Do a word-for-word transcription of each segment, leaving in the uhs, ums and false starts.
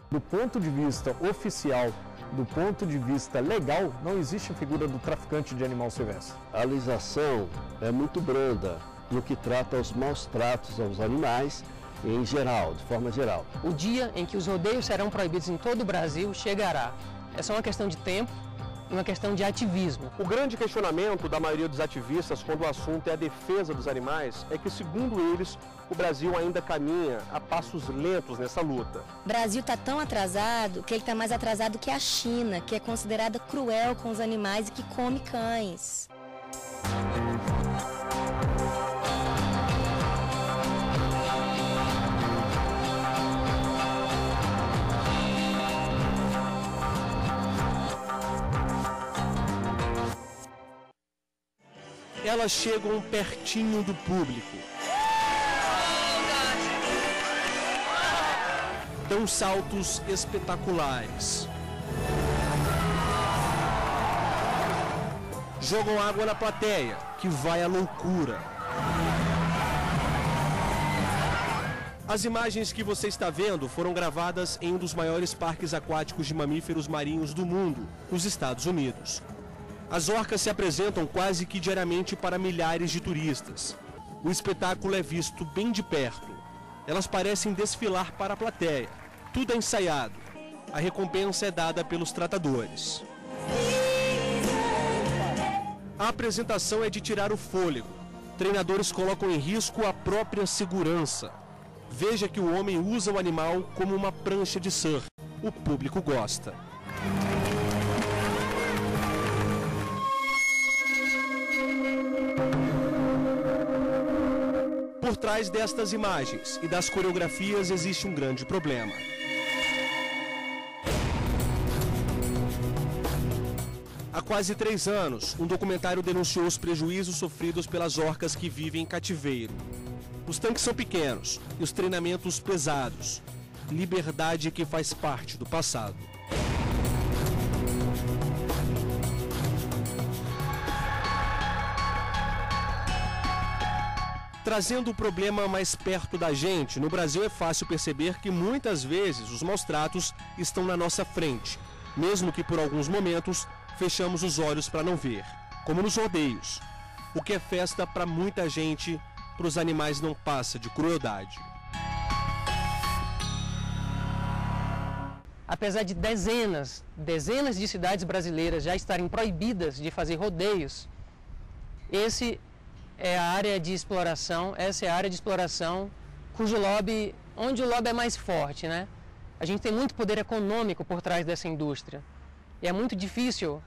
Do ponto de vista oficial, do ponto de vista legal, não existe a figura do traficante de animal silvestre. A legislação é muito branda no que trata aos maus tratos aos animais, em geral, de forma geral. O dia em que os rodeios serão proibidos em todo o Brasil chegará. É só uma questão de tempo e uma questão de ativismo. O grande questionamento da maioria dos ativistas quando o assunto é a defesa dos animais é que, segundo eles, o Brasil ainda caminha a passos lentos nessa luta. O Brasil está tão atrasado que ele está mais atrasado que a China, que é considerada cruel com os animais e que come cães. Elas chegam pertinho do público. Dão saltos espetaculares. Jogam água na plateia, que vai à loucura. As imagens que você está vendo foram gravadas em um dos maiores parques aquáticos de mamíferos marinhos do mundo, nos Estados Unidos. As orcas se apresentam quase que diariamente para milhares de turistas. O espetáculo é visto bem de perto. Elas parecem desfilar para a plateia. Tudo é ensaiado. A recompensa é dada pelos tratadores. A apresentação é de tirar o fôlego. Treinadores colocam em risco a própria segurança. Veja que o homem usa o animal como uma prancha de surf. O público gosta. Por trás destas imagens e das coreografias existe um grande problema. Há quase três anos, um documentário denunciou os prejuízos sofridos pelas orcas que vivem em cativeiro. Os tanques são pequenos e os treinamentos pesados. Liberdade que faz parte do passado. Trazendo o problema mais perto da gente, no Brasil é fácil perceber que muitas vezes os maus tratos estão na nossa frente, mesmo que por alguns momentos fechamos os olhos para não ver, como nos rodeios. O que é festa para muita gente, para os animais não passa de crueldade. Apesar de dezenas, dezenas de cidades brasileiras já estarem proibidas de fazer rodeios, esse é a área de exploração, essa é a área de exploração cujo lobby, onde o lobby é mais forte, né? A gente tem muito poder econômico por trás dessa indústria. E é muito difícil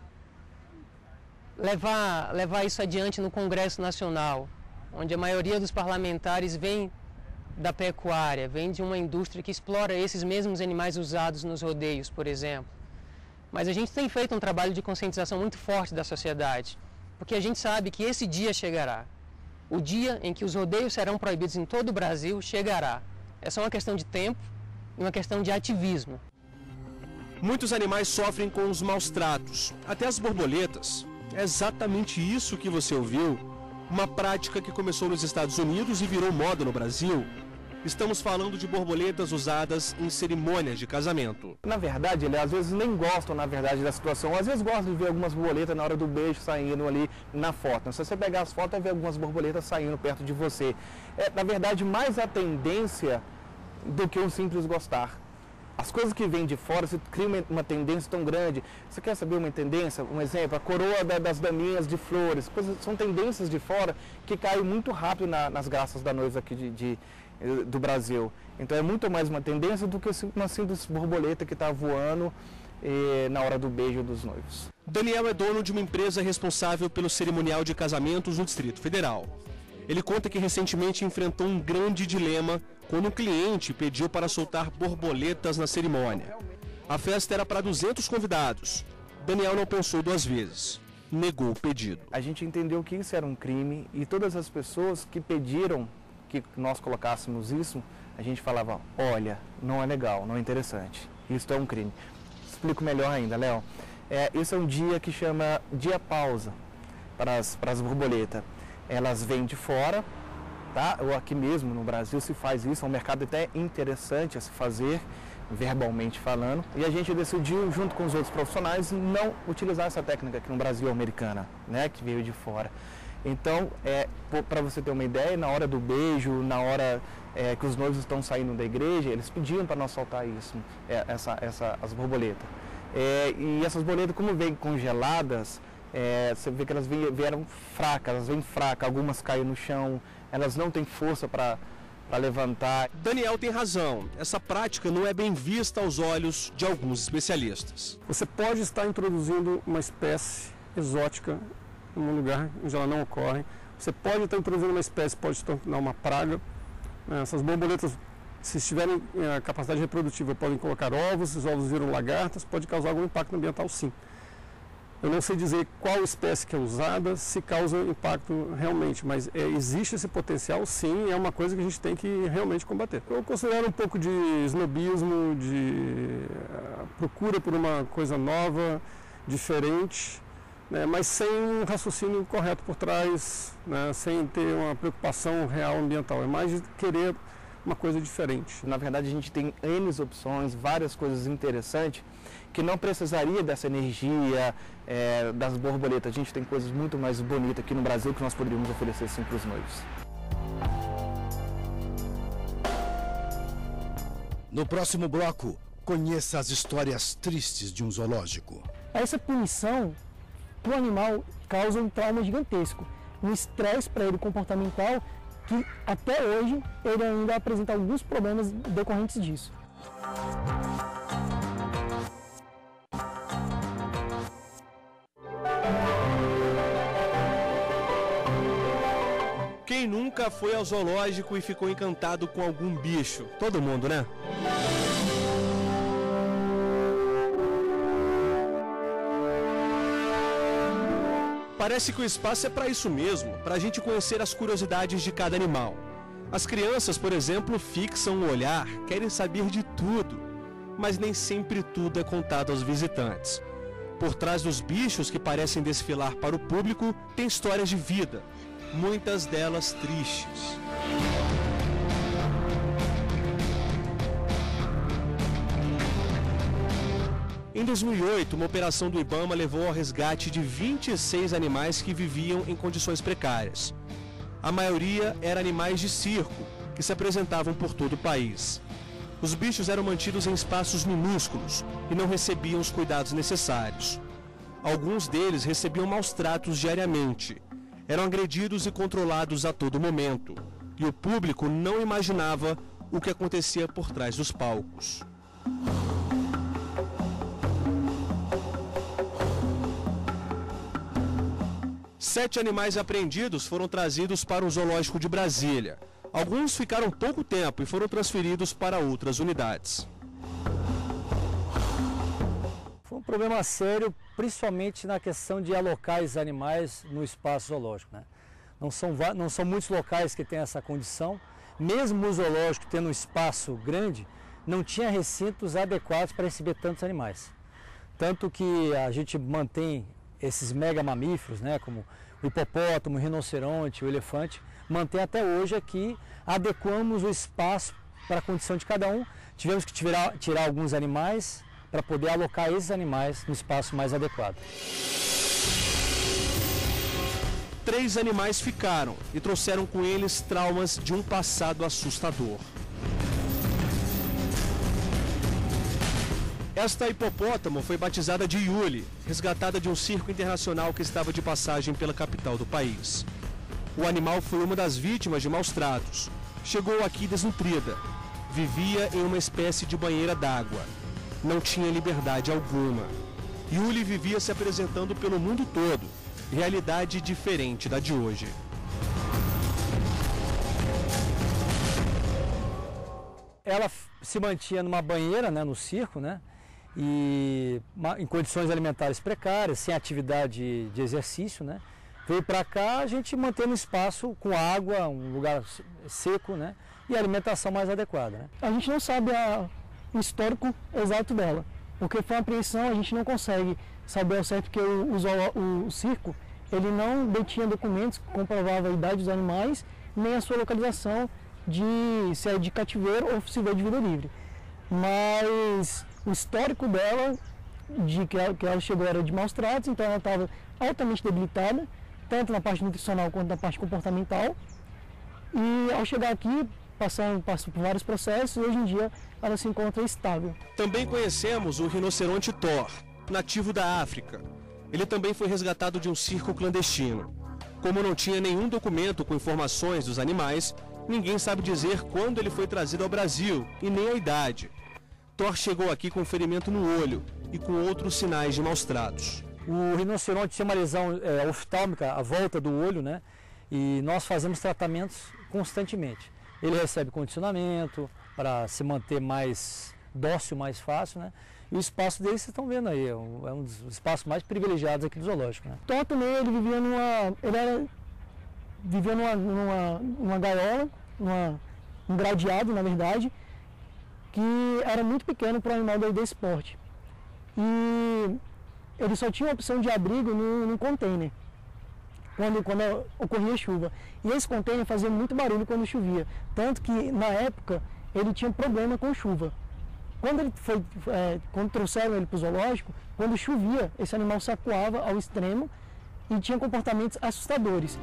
levar, levar isso adiante no Congresso Nacional, onde a maioria dos parlamentares vem da pecuária, vem de uma indústria que explora esses mesmos animais usados nos rodeios, por exemplo. Mas a gente tem feito um trabalho de conscientização muito forte da sociedade, porque a gente sabe que esse dia chegará. O dia em que os rodeios serão proibidos em todo o Brasil chegará. É só uma questão de tempo e uma questão de ativismo. Muitos animais sofrem com os maus tratos, até as borboletas. É exatamente isso que você ouviu. Uma prática que começou nos Estados Unidos e virou moda no Brasil. Estamos falando de borboletas usadas em cerimônias de casamento. Na verdade, ele às vezes nem gostam, na verdade, da situação. Às vezes gostam de ver algumas borboletas na hora do beijo saindo ali na foto. Se você pegar as fotos, vai ver algumas borboletas saindo perto de você. É, na verdade, mais a tendência do que um simples gostar. As coisas que vêm de fora, você cria uma, uma tendência tão grande. Você quer saber uma tendência? Um exemplo, a coroa da, das daminhas de flores. Coisas, são tendências de fora que caem muito rápido na, nas graças da noiva aqui de, de, do Brasil. Então é muito mais uma tendência do que uma simples borboleta que está voando eh, na hora do beijo dos noivos. Daniel é dono de uma empresa responsável pelo cerimonial de casamentos no Distrito Federal. Ele conta que recentemente enfrentou um grande dilema quando um cliente pediu para soltar borboletas na cerimônia. A festa era para duzentos convidados. Daniel não pensou duas vezes. Negou o pedido. A gente entendeu que isso era um crime e todas as pessoas que pediram que nós colocássemos isso, a gente falava, olha, não é legal, não é interessante. Isso é um crime. Explico melhor ainda, Léo. É, esse é um dia que chama dia pausa para as, para as borboletas. Elas vêm de fora, tá? Ou aqui mesmo no Brasil se faz isso, é um mercado até interessante a se fazer. verbalmente falando, e a gente decidiu, junto com os outros profissionais, não utilizar essa técnica aqui no Brasil americana, né, que veio de fora. Então, é, para você ter uma ideia, na hora do beijo, na hora é, que os noivos estão saindo da igreja, eles pediam para nós soltar isso, é, essa, essa, as borboletas. É, e essas borboletas, como vêm congeladas, é, você vê que elas vieram fracas, elas vêm fracas, algumas caem no chão, elas não têm força para levantar. Daniel tem razão, essa prática não é bem vista aos olhos de alguns especialistas. Você pode estar introduzindo uma espécie exótica em um lugar onde ela não ocorre. Você pode estar introduzindo uma espécie, pode se tornar uma praga. Essas borboletas, se tiverem a capacidade reprodutiva, podem colocar ovos, esses ovos viram lagartas, pode causar algum impacto ambiental, sim. Eu não sei dizer qual espécie que é usada, se causa impacto realmente, mas é, existe esse potencial, sim, é uma coisa que a gente tem que realmente combater. Eu considero um pouco de snobismo, de uh, procura por uma coisa nova, diferente, né, mas sem um raciocínio correto por trás, né, sem ter uma preocupação real ambiental. É mais de querer uma coisa diferente. Na verdade, a gente tem N opções, várias coisas interessantes, que não precisaria dessa energia é, das borboletas. A gente tem coisas muito mais bonitas aqui no Brasil que nós poderíamos oferecer sim para os noivos. No próximo bloco, conheça as histórias tristes de um zoológico. Essa punição para o animal causa um trauma gigantesco, um estresse para ele comportamental, que até hoje ele ainda apresenta alguns problemas decorrentes disso. Quem nunca foi ao zoológico e ficou encantado com algum bicho? Todo mundo, né? Parece que o espaço é para isso mesmo, para a gente conhecer as curiosidades de cada animal. As crianças, por exemplo, fixam o olhar, querem saber de tudo, mas nem sempre tudo é contado aos visitantes. Por trás dos bichos que parecem desfilar para o público, tem histórias de vida, muitas delas tristes. Em dois mil e oito, uma operação do IBAMA levou ao resgate de vinte e seis animais que viviam em condições precárias. A maioria eram animais de circo, que se apresentavam por todo o país. Os bichos eram mantidos em espaços minúsculos e não recebiam os cuidados necessários. Alguns deles recebiam maus tratos diariamente. Eram agredidos e controlados a todo momento. E o público não imaginava o que acontecia por trás dos palcos. Sete animais apreendidos foram trazidos para o Zoológico de Brasília. Alguns ficaram pouco tempo e foram transferidos para outras unidades. Foi um problema sério, principalmente na questão de alocar os animais no espaço zoológico, né? Não são, não são muitos locais que têm essa condição. Mesmo o zoológico tendo um espaço grande, não tinha recintos adequados para receber tantos animais. Tanto que a gente mantém esses mega mamíferos, né, como o hipopótamo, o rinoceronte, o elefante, mantém até hoje aqui, adequamos o espaço para a condição de cada um. Tivemos que tirar, tirar alguns animais para poder alocar esses animais no espaço mais adequado. Três animais ficaram e trouxeram com eles traumas de um passado assustador. Esta hipopótamo foi batizada de Yuli, resgatada de um circo internacional que estava de passagem pela capital do país. O animal foi uma das vítimas de maus tratos. Chegou aqui desnutrida. Vivia em uma espécie de banheira d'água. Não tinha liberdade alguma. Yuli vivia se apresentando pelo mundo todo. Realidade diferente da de hoje. Ela se mantinha numa banheira, né, no circo, né? E em condições alimentares precárias, sem atividade de exercício, né? Veio para cá, a gente mantém um espaço com água, um lugar seco, né? E alimentação mais adequada, né? A gente não sabe a, o histórico exato dela, porque foi uma apreensão, a gente não consegue saber ao certo, porque o, o, o circo ele não detinha documentos que comprovavam a idade dos animais, nem a sua localização de se é de cativeiro ou se veio de vida livre. mas o histórico dela, de que ela, que ela chegou era de maus tratos, então ela estava altamente debilitada, tanto na parte nutricional quanto na parte comportamental. E ao chegar aqui, passando, passou por vários processos, e hoje em dia ela se encontra estável. Também conhecemos o rinoceronte Thor, nativo da África. Ele também foi resgatado de um circo clandestino. Como não tinha nenhum documento com informações dos animais, ninguém sabe dizer quando ele foi trazido ao Brasil e nem a idade. Thor chegou aqui com um ferimento no olho e com outros sinais de maus tratos. O rinoceronte tinha uma lesão é, oftálmica à volta do olho, né? E nós fazemos tratamentos constantemente. Ele recebe condicionamento para se manter mais dócil, mais fácil, né? E o espaço dele, vocês estão vendo aí, é um, é um dos espaços mais privilegiados aqui do zoológico, né? Thor também, ele vivia numa, ele era, vivia numa, numa, numa gaiola, numa, um gradeado, na verdade, que era muito pequeno para o animal do esporte. E ele só tinha a opção de abrigo no, no container, quando, quando ocorria chuva. E esse container fazia muito barulho quando chovia, tanto que na época ele tinha problema com chuva. Quando, ele foi, é, quando trouxeram ele para o zoológico, quando chovia, esse animal se acuava ao extremo e tinha comportamentos assustadores.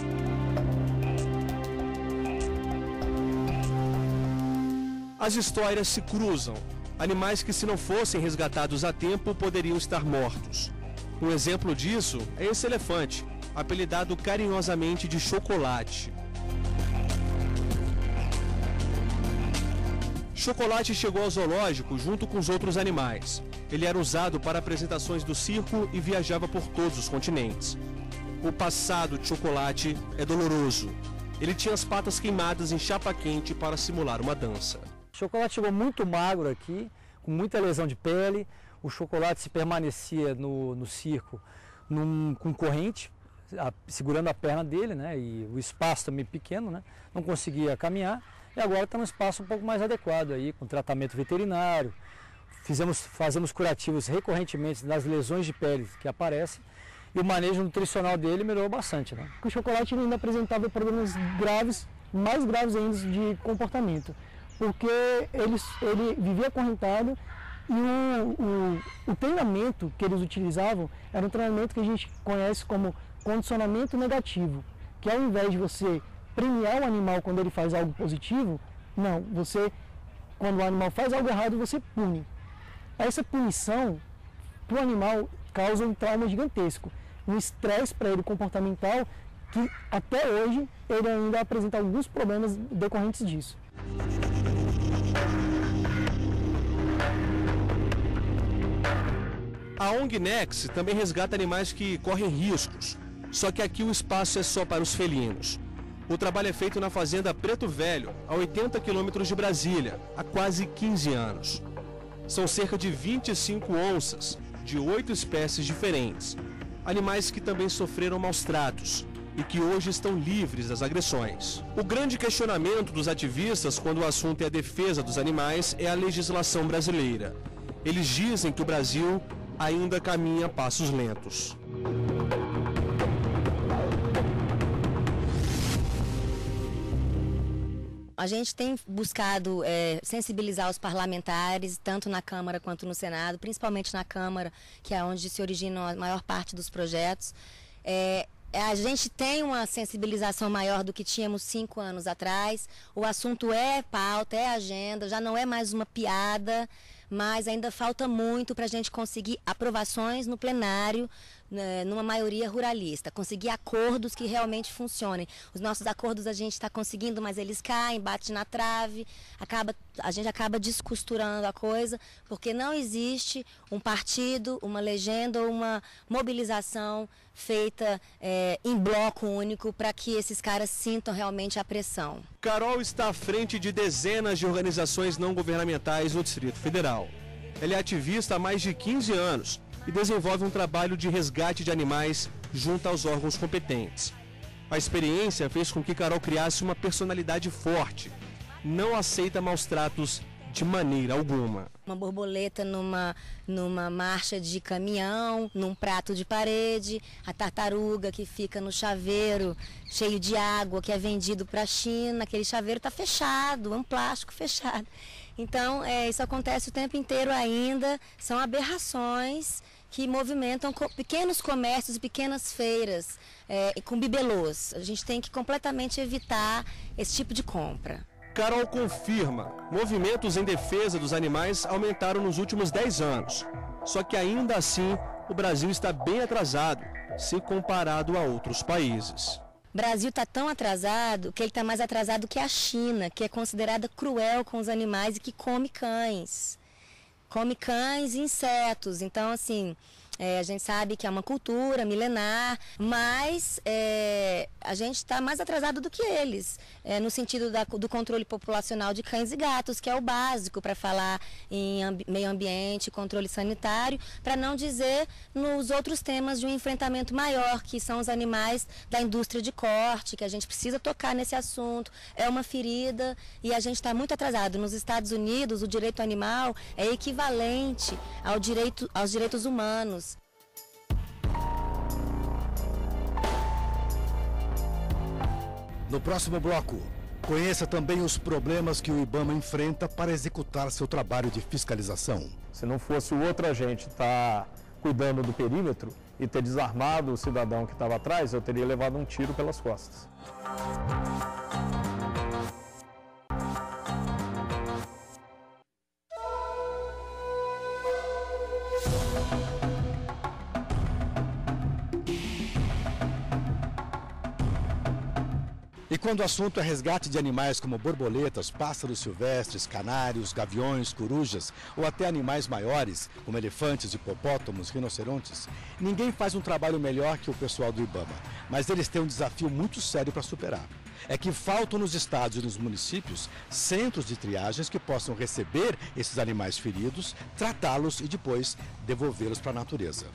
As histórias se cruzam. Animais que, se não fossem resgatados a tempo, poderiam estar mortos. Um exemplo disso é esse elefante, apelidado carinhosamente de Chocolate. Chocolate chegou ao zoológico junto com os outros animais. Ele era usado para apresentações do circo e viajava por todos os continentes. O passado de Chocolate é doloroso. Ele tinha as patas queimadas em chapa quente para simular uma dança. O Chocolate chegou muito magro aqui, com muita lesão de pele. O Chocolate se permanecia no, no circo num, com corrente, a, segurando a perna dele, né? E o espaço também pequeno, né? Não conseguia caminhar. E agora está num espaço um pouco mais adequado aí, com tratamento veterinário. Fizemos, fazemos curativos recorrentemente das lesões de pele que aparecem. E o manejo nutricional dele melhorou bastante, né? O Chocolate ainda apresentava problemas graves, mais graves ainda de comportamento, porque ele, ele vivia acorrentado e o, o, o treinamento que eles utilizavam era um treinamento que a gente conhece como condicionamento negativo, que ao invés de você premiar o animal quando ele faz algo positivo, não, você, quando o animal faz algo errado, você pune. Essa punição para o animal causa um trauma gigantesco, um estresse para ele comportamental, que até hoje ele ainda apresenta alguns problemas decorrentes disso. A O N G Nex também resgata animais que correm riscos, só que aqui o espaço é só para os felinos. O trabalho é feito na fazenda Preto Velho, a oitenta quilômetros de Brasília, há quase quinze anos. São cerca de vinte e cinco onças, de oito espécies diferentes. Animais que também sofreram maus tratos e que hoje estão livres das agressões. O grande questionamento dos ativistas quando o assunto é a defesa dos animais é a legislação brasileira. Eles dizem que o Brasil ainda caminha a passos lentos. A gente tem buscado é, sensibilizar os parlamentares, tanto na Câmara quanto no Senado, principalmente na Câmara, que é onde se originam a maior parte dos projetos. É, a gente tem uma sensibilização maior do que tínhamos cinco anos atrás. O assunto é pauta, é agenda, já não é mais uma piada, mas ainda falta muito para a gente conseguir aprovações no plenário, né, numa maioria ruralista, conseguir acordos que realmente funcionem. Os nossos acordos a gente está conseguindo, mas eles caem, batem na trave, acaba, a gente acaba descosturando a coisa, porque não existe um partido, uma legenda ou uma mobilização feita é, em bloco único para que esses caras sintam realmente a pressão. Carol está à frente de dezenas de organizações não governamentais no Distrito Federal. Ela é ativista há mais de quinze anos e desenvolve um trabalho de resgate de animais junto aos órgãos competentes. A experiência fez com que Carol criasse uma personalidade forte. Não aceita maus tratos de maneira alguma. Uma borboleta numa, numa marcha de caminhão, num prato de parede, a tartaruga que fica no chaveiro cheio de água que é vendido para a China, aquele chaveiro está fechado, é um plástico fechado. Então, é, isso acontece o tempo inteiro ainda, são aberrações que movimentam co pequenos comércios e pequenas feiras é, com bibelôs. A gente tem que completamente evitar esse tipo de compra. Carol confirma, movimentos em defesa dos animais aumentaram nos últimos dez anos. Só que ainda assim, o Brasil está bem atrasado, se comparado a outros países. O Brasil está tão atrasado que ele está mais atrasado que a China, que é considerada cruel com os animais e que come cães. Come cães e insetos. Então, assim, é, a gente sabe que é uma cultura milenar, mas é, a gente está mais atrasado do que eles, é, no sentido da, do controle populacional de cães e gatos, que é o básico para falar em ambi meio ambiente, controle sanitário, para não dizer nos outros temas de um enfrentamento maior, que são os animais da indústria de corte, que a gente precisa tocar nesse assunto, é uma ferida e a gente está muito atrasado. Nos Estados Unidos, o direito animal é equivalente ao direito, aos direitos humanos. No próximo bloco, conheça também os problemas que o IBAMA enfrenta para executar seu trabalho de fiscalização. Se não fosse o outro agente estar cuidando do perímetro e ter desarmado o cidadão que estava atrás, eu teria levado um tiro pelas costas. E quando o assunto é resgate de animais como borboletas, pássaros silvestres, canários, gaviões, corujas ou até animais maiores, como elefantes, hipopótamos, rinocerontes, ninguém faz um trabalho melhor que o pessoal do IBAMA, mas eles têm um desafio muito sério para superar. É que faltam nos estados e nos municípios centros de triagens que possam receber esses animais feridos, tratá-los e depois devolvê-los para a natureza.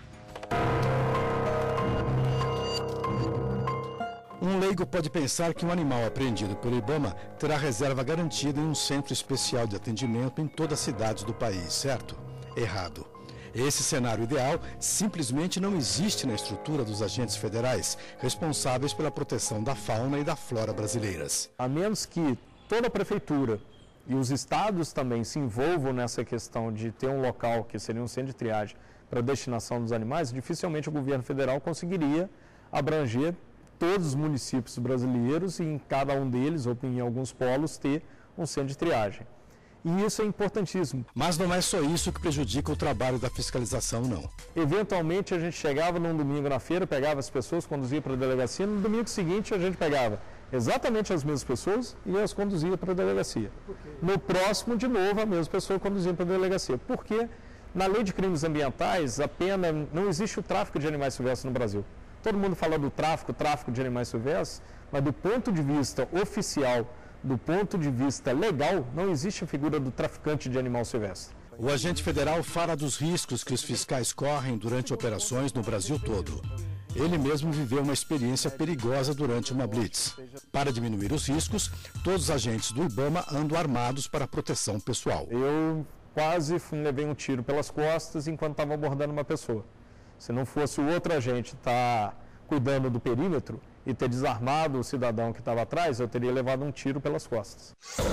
Um leigo pode pensar que um animal apreendido pelo IBAMA terá reserva garantida em um centro especial de atendimento em todas as cidades do país, certo? Errado. Esse cenário ideal simplesmente não existe na estrutura dos agentes federais responsáveis pela proteção da fauna e da flora brasileiras. A menos que toda a prefeitura e os estados também se envolvam nessa questão de ter um local que seria um centro de triagem para a destinação dos animais, dificilmente o governo federal conseguiria abranger todos os municípios brasileiros e em cada um deles, ou em alguns polos, ter um centro de triagem. E isso é importantíssimo. Mas não é só isso que prejudica o trabalho da fiscalização, não. Eventualmente a gente chegava num domingo na feira, pegava as pessoas, conduzia para a delegacia, no domingo seguinte a gente pegava exatamente as mesmas pessoas e as conduzia para a delegacia. No próximo, de novo, a mesma pessoa conduzia para a delegacia. Porque na lei de crimes ambientais, a pena, não existe o tráfico de animais silvestres no Brasil. Todo mundo fala do tráfico, tráfico de animais silvestres, mas do ponto de vista oficial, do ponto de vista legal, não existe a figura do traficante de animal silvestre. O agente federal fala dos riscos que os fiscais correm durante operações no Brasil todo. Ele mesmo viveu uma experiência perigosa durante uma blitz. Para diminuir os riscos, todos os agentes do IBAMA andam armados para proteção pessoal. Eu quase levei um tiro pelas costas enquanto estava abordando uma pessoa. Se não fosse o outro agente estar cuidando do perímetro e ter desarmado o cidadão que estava atrás, eu teria levado um tiro pelas costas.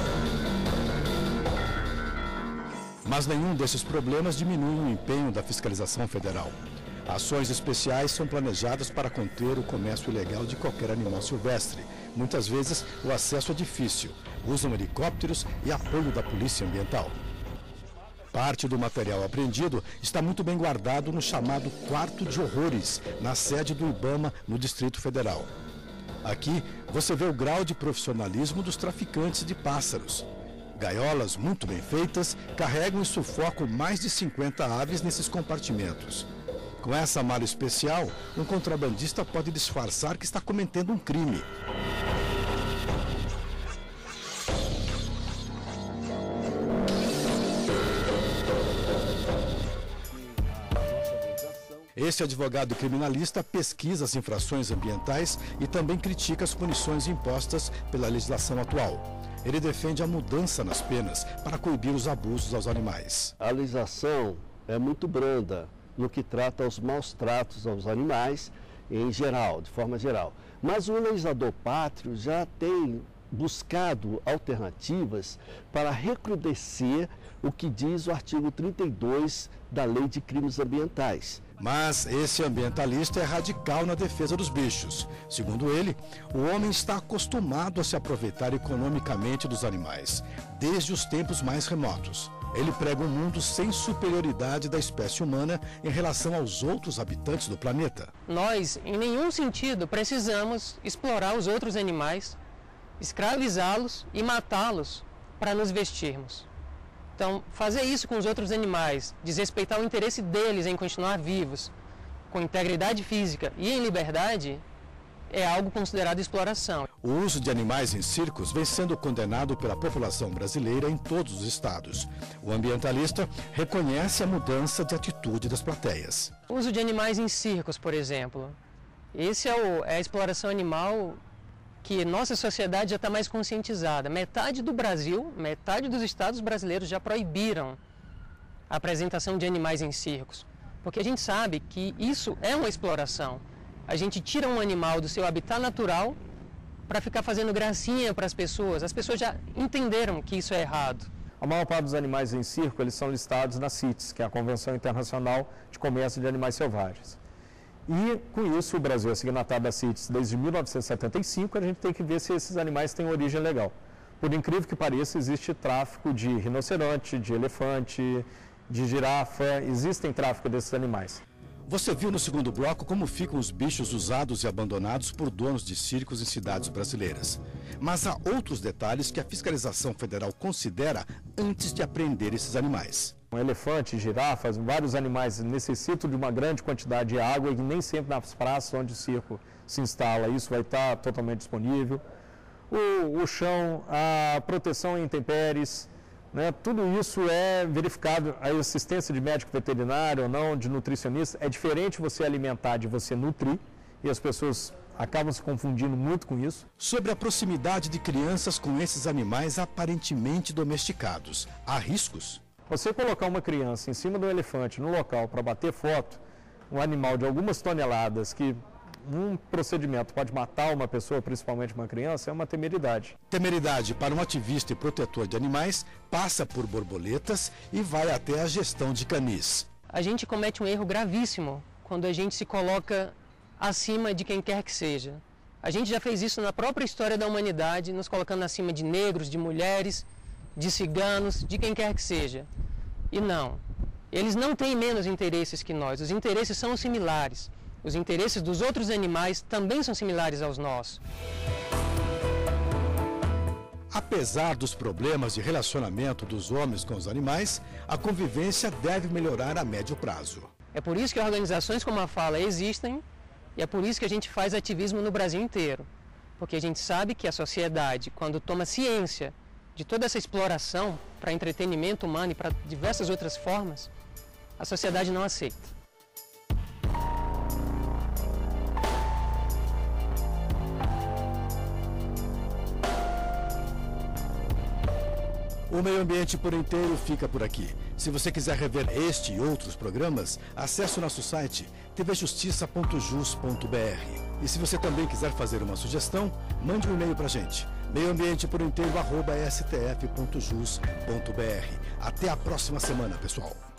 Mas nenhum desses problemas diminui o empenho da fiscalização federal. Ações especiais são planejadas para conter o comércio ilegal de qualquer animal silvestre. Muitas vezes o acesso é difícil. Usam helicópteros e apoio da Polícia Ambiental. Parte do material apreendido está muito bem guardado no chamado Quarto de Horrores, na sede do IBAMA, no Distrito Federal. Aqui você vê o grau de profissionalismo dos traficantes de pássaros. Gaiolas muito bem feitas carregam e sufocam mais de cinquenta aves nesses compartimentos. Com essa mala especial, um contrabandista pode disfarçar que está cometendo um crime. Esse advogado criminalista pesquisa as infrações ambientais e também critica as punições impostas pela legislação atual. Ele defende a mudança nas penas para coibir os abusos aos animais. A legislação é muito branda no que trata aos maus tratos aos animais em geral, de forma geral. Mas o legislador pátrio já tem buscado alternativas para recrudescer o que diz o artigo trinta e dois da Lei de Crimes Ambientais. Mas esse ambientalista é radical na defesa dos bichos. Segundo ele, o homem está acostumado a se aproveitar economicamente dos animais, desde os tempos mais remotos. Ele prega um mundo sem superioridade da espécie humana em relação aos outros habitantes do planeta. Nós, em nenhum sentido, precisamos explorar os outros animais, escravizá-los e matá-los para nos vestirmos. Então, fazer isso com os outros animais, desrespeitar o interesse deles em continuar vivos, com integridade física e em liberdade, é algo considerado exploração. O uso de animais em circos vem sendo condenado pela população brasileira em todos os estados. O ambientalista reconhece a mudança de atitude das plateias. O uso de animais em circos, por exemplo. Esse é, o, é a exploração animal que nossa sociedade já está mais conscientizada. Metade do Brasil, metade dos estados brasileiros já proibiram a apresentação de animais em circos. Porque a gente sabe que isso é uma exploração. A gente tira um animal do seu habitat natural para ficar fazendo gracinha para as pessoas. As pessoas já entenderam que isso é errado. A maior parte dos animais em circo, eles são listados na CITES, que é a Convenção Internacional de Comércio de Animais Selvagens. E, com isso, o Brasil é signatário da CITES desde mil novecentos e setenta e cinco, a gente tem que ver se esses animais têm origem legal. Por incrível que pareça, existe tráfico de rinoceronte, de elefante, de girafa, existem tráfico desses animais. Você viu no segundo bloco como ficam os bichos usados e abandonados por donos de circos em cidades brasileiras. Mas há outros detalhes que a fiscalização federal considera antes de apreender esses animais. Um elefante, girafas, vários animais necessitam de uma grande quantidade de água e nem sempre nas praças onde o circo se instala isso vai estar totalmente disponível. O, o chão, a proteção em intempéries, né, tudo isso é verificado, a assistência de médico veterinário ou não, de nutricionista, é diferente você alimentar de você nutrir, e as pessoas acabam se confundindo muito com isso. Sobre a proximidade de crianças com esses animais aparentemente domesticados, há riscos? Você colocar uma criança em cima do elefante no local para bater foto, um animal de algumas toneladas que um procedimento pode matar uma pessoa, principalmente uma criança, é uma temeridade. Temeridade para um ativista e protetor de animais passa por borboletas e vai até a gestão de canis. A gente comete um erro gravíssimo quando a gente se coloca acima de quem quer que seja. A gente já fez isso na própria história da humanidade, nos colocando acima de negros, de mulheres, de ciganos, de quem quer que seja. E não, eles não têm menos interesses que nós, os interesses são similares. Os interesses dos outros animais também são similares aos nossos. Apesar dos problemas de relacionamento dos homens com os animais, a convivência deve melhorar a médio prazo. É por isso que organizações como a Fala existem e é por isso que a gente faz ativismo no Brasil inteiro. Porque a gente sabe que a sociedade, quando toma ciência de toda essa exploração para entretenimento humano e para diversas outras formas, a sociedade não aceita. O Meio Ambiente por Inteiro fica por aqui. Se você quiser rever este e outros programas, acesse o nosso site t v justiça ponto jus ponto b r. E se você também quiser fazer uma sugestão, mande um e-mail para a gente. meio ambiente por inteiro arroba s t f ponto jus ponto b r. Até a próxima semana, pessoal.